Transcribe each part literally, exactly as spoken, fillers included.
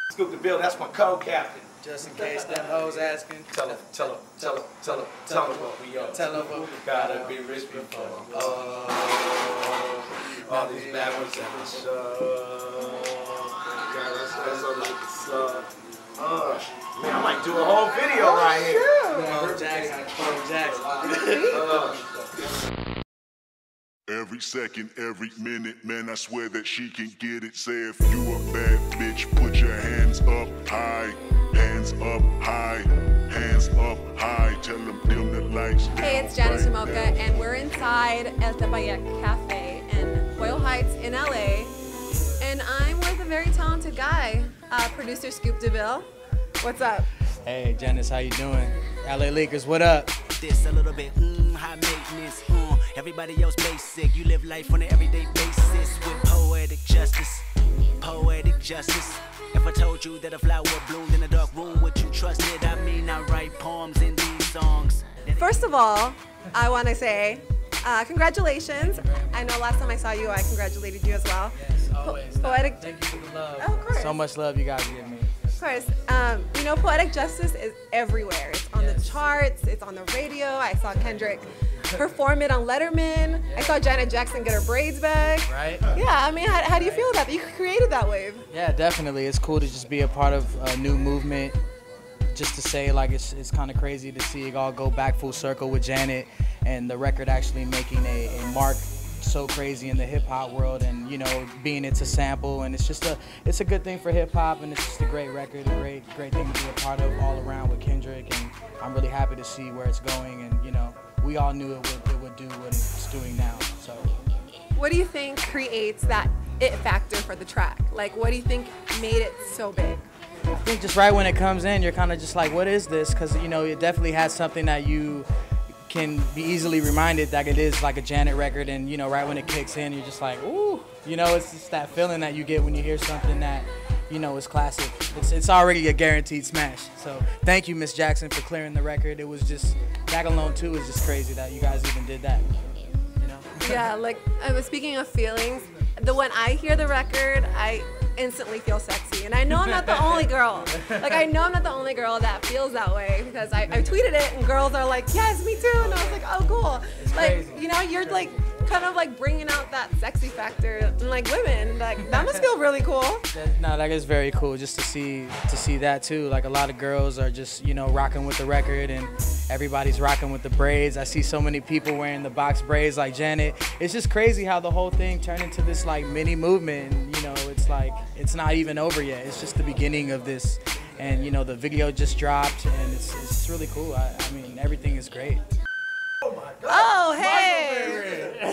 Scoop DeVille, that's my co-captain. Just in case them hoes asking. Tell them, tell them, tell them, tell them, tell them what we on. Tell them what we gotta be rich before. Oh, all these bad ones at the show. God, that's, that's all like the slug. Uh, man, I might do a whole video right here. Poetic Jackson. Poetic Jackson. Uh, Every second, every minute, man, I swear that she can get it. Say if you a bad bitch, put your hands up high. Hands up high. Hands up high. Tell them dim the lights down. Hey, it's Janice, right Llamoca, now. and we're inside El Tepeyac Cafe in Boyle Heights in L A. And I'm with a very talented guy, uh, producer Scoop DeVille. What's up? Hey, Janice, how you doing? L A Leakers, what up? This a little bit, mm, high maintenance, mm. Everybody else basic. You live life on an everyday basis with poetic justice. Poetic justice. If I told you that a flower bloomed in a dark room, would you trust it? I mean, I write poems in these songs. First of all, I want to say uh, congratulations. I know last time I saw you, I congratulated you as well. Yes, always. Po poetic. Thank you for the love. Oh, of course. So much love you guys give me. Of course. Um, you know, Poetic Justice is everywhere. It's on Yes. the charts. It's on the radio. I saw Kendrick perform it on Letterman. I saw Janet Jackson get her braids back. Right? Yeah, I mean, how, how do you feel about that? You created that wave. Yeah, definitely. It's cool to just be a part of a new movement. Just to say, like, it's, it's kind of crazy to see it all go back full circle with Janet and the record actually making a, a mark so crazy in the hip hop world, and you know, being it's a sample, and it's just a it's a good thing for hip hop, and it's just a great record, a great great thing to be a part of all around with Kendrick, and I'm really happy to see where it's going, and you know, we all knew it would it would do what it's doing now. So, what do you think creates that it factor for the track? Like, what do you think made it so big? I think just right when it comes in, you're kind of just like, what is this? Because you know, it definitely has something that you can be easily reminded that it is like a Janet record, and you know, right when it kicks in, you're just like, ooh, you know, it's just that feeling that you get when you hear something that, you know, is classic. It's, it's already a guaranteed smash. So thank you, Miss Jackson, for clearing the record. It was just, that alone too is just crazy that you guys even did that, you know? Yeah, like, I was speaking of feelings, the when I hear the record, I instantly feel sexy. And I know I'm not the only girl. Like, I know I'm not the only girl that feels that way, because I, I tweeted it and girls are like, yes, me too. And I was like, oh, cool. It's like, crazy. you know, you're like kind of like bringing out that sexy factor in like women. Like, that must feel really cool. That, no, that is very cool just to see to see that too. Like, a lot of girls are just, you know, rocking with the record, and everybody's rocking with the braids. I see so many people wearing the box braids like Janet. It's just crazy how the whole thing turned into this like mini movement, and you know, it's like it's not even over yet. It's just the beginning of this, and you know, the video just dropped, and it's it's just really cool. I, I mean, everything is great. oh my God. Oh, hey!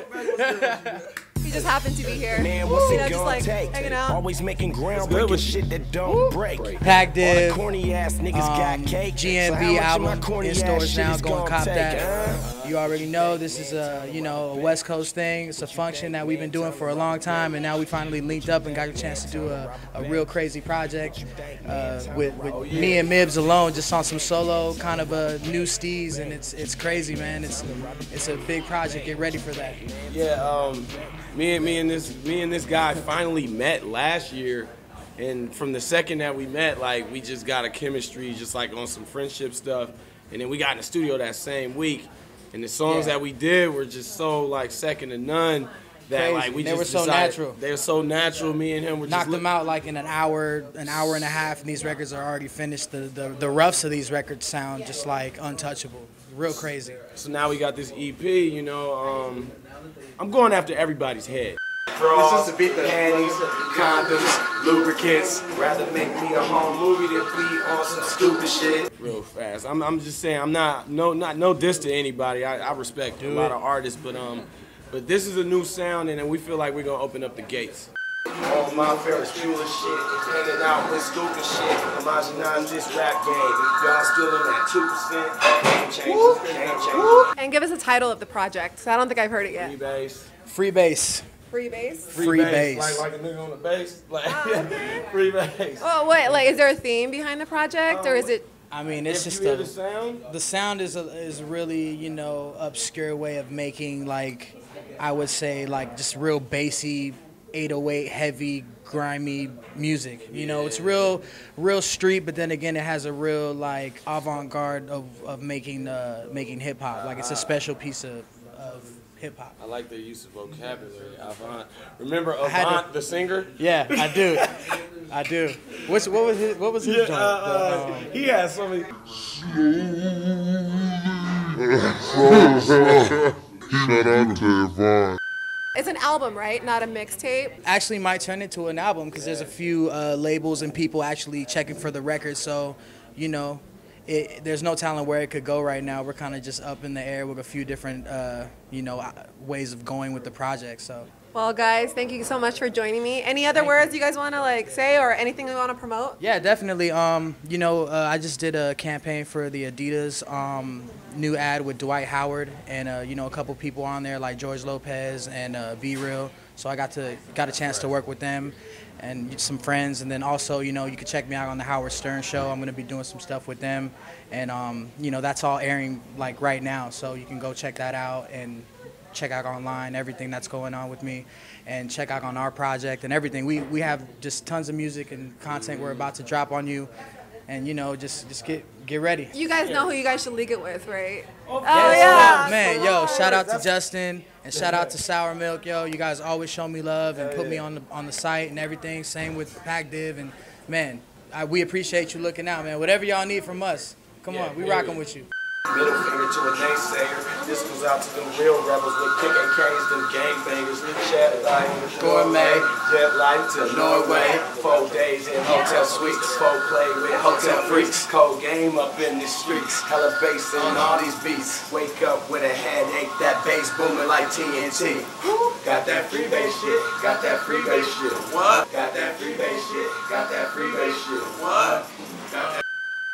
He just happened to be here. Man, what's you it know, just gonna like take? hanging out. Always making ground good breaking with shit that don't break. Pac Div, All the corny ass niggas got um, cake. G M So B how much of my album corny in ass stores shit now. is Go and gonna cop take, that. huh? You already know this is a you know a West Coast thing. It's a function that we've been doing for a long time, and now we finally linked up and got a chance to do a, a real crazy project uh, with, with me and Mibbs alone, just on some solo kind of a new steez, and it's it's crazy, man. It's it's a big project. Get ready for that. Yeah, um, me and me and this me and this guy finally met last year, and from the second that we met, like, we just got a chemistry, just like on some friendship stuff, and then we got in the studio that same week, and the songs Yeah. that we did were just so like second to none that Crazy. like we They just were so decided- natural. They were so natural. Me and him were just Knocked look- them out like in an hour, an hour and a half, and these records are already finished. The the, the roughs of these records sound just like untouchable. Real crazy. So now we got this E P. You know, um, I'm going after everybody's head. Bras, panties, condoms, lubricants. Rather make me a home movie than be on some stupid shit. Real fast. I'm, I'm just saying, I'm not no not no diss to anybody. I, I respect a lot of artists, but um, but this is a new sound, and then we feel like we're gonna open up the gates. All my Ferris Bueller shit, hanging out with stupid shit. Homogenizing this rap game. Y'all still in that two percent. Game changer, game changer. And give us a title of the project. So I don't think I've heard it yet. Freebass. Freebass. Freebass. Free bass. Like, like a nigga on the bass. Like, Ah. Freebass. Oh, wait, like, is there a theme behind the project, or is it? I mean, it's If just you hear a, the sound, the sound is a, is really, you know, obscure way of making, like, I would say, like, just real bassy, eight oh eight heavy grimy music. You know, it's real, real street, but then again, it has a real like avant-garde of, of making uh, making hip hop. Like it's a special piece of, of hip hop. I like their use of vocabulary. Avant. Remember I had Avant, to- the singer? Yeah, I do. I do. What's, what was his, what was his Yeah, joint? uh, The, uh, um, he has so many. Shout out to Yvonne. It's an album, right? Not a mixtape. actually might turn into an album because there's a few uh, labels and people actually checking for the record. So, you know, it, there's no telling where it could go right now. We're kind of just up in the air with a few different, uh, you know, ways of going with the project. So. Well, guys, thank you so much for joining me. Any other Thank words you guys want to like say or anything you want to promote? Yeah, definitely. Um, you know, uh, I just did a campaign for the Adidas um, new ad with Dwight Howard and uh, you know, a couple people on there like George Lopez and uh, Be Real. So I got to got a chance to work with them and some friends, and then also, you know, you can check me out on the Howard Stern Show. I'm gonna be doing some stuff with them, and um, you know, that's all airing like right now. So you can go check that out and check out online everything that's going on with me, and check out on our project and everything. We we have just tons of music and content we're about to drop on you, and you know, just just get get ready. You guys know who you guys should leak it with, right? Oh, Yes, man, yo, shout out to Justin and shout out to Sour Milk, yo. You guys always show me love and put me on the on the site and everything. Same with Pac Div, and man, I, we appreciate you looking out, man. Whatever y'all need from us, come on, we rocking with you. Middle finger to a naysayer. This goes out to them real rebels with kick and K's, them gangbangers. Chat life, gourmet, jet life to Norway. Four days in hotel suites, four play with hotel freaks. Cold game up in the streets, hella bass in all these beats. Wake up with a headache, that bass booming like T N T. Got that Freebass shit, got that Freebass shit. What? Got that Freebass shit, got that Freebass shit.